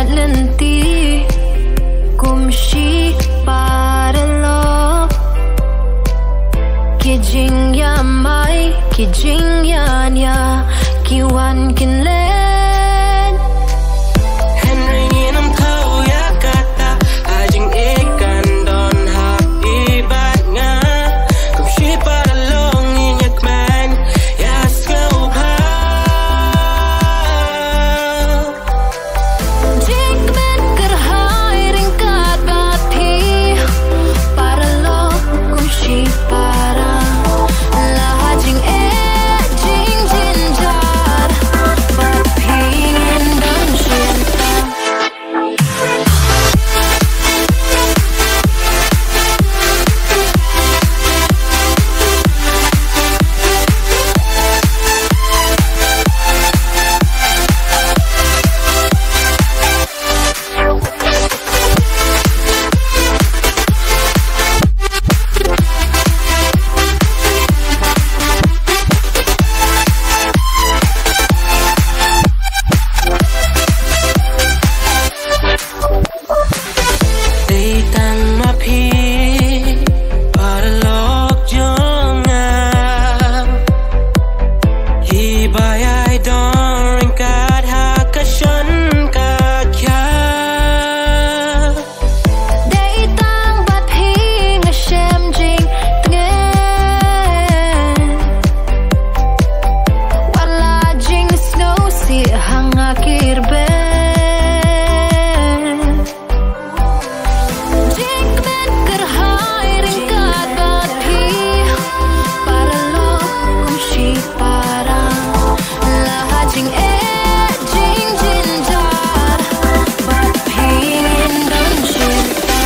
nanti kumshi para lo kijing ya mai kijing ya nya kiwan kinlen Henry nginam kau ya kata ajing ikan don happy bat nga kumshi para lo nginyak man ya skau pa jingmen kerhai ringkat bati para lo kumshi para lahajing jing jinjar berpingin dan cinta Datang mapi para lok jonga Hibayay don ringkat hakasyon kakya Datang bat hi ngashem jing tngen wala jing snow si hangakir ben jingmen kerhai ringkat bat hi para lo kumshi para lahajing jing jinjar berpingin dan cinta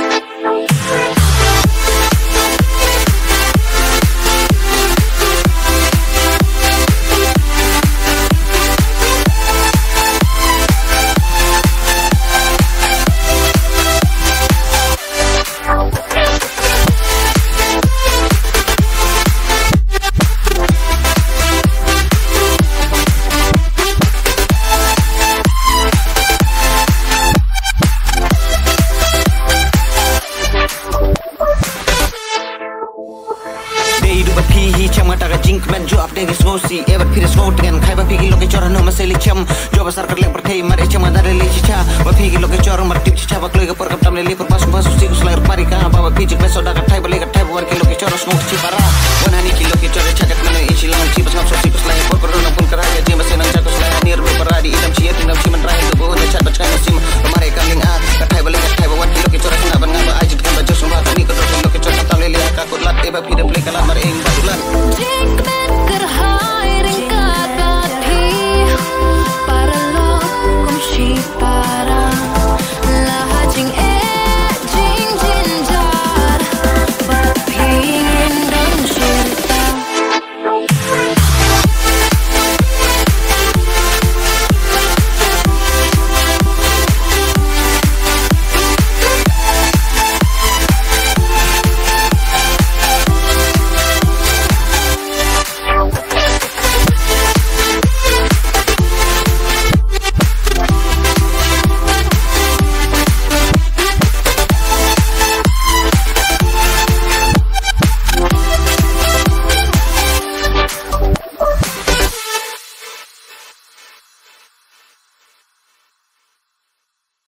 Day du bat pihi cham ta ga jink man jo update is ngosi ever phi is ngote gan khai ba phi ki loke chora no maseli cham jo ba sar kar le par thei mare cham da le chicha ba phi ki loke chora mar tip chicha ba kloi ga par kam tam le par pas pas usi us lair pari ka ba phi jik beso da ka thai ba le ka thai ba ki loke chora ngote chi para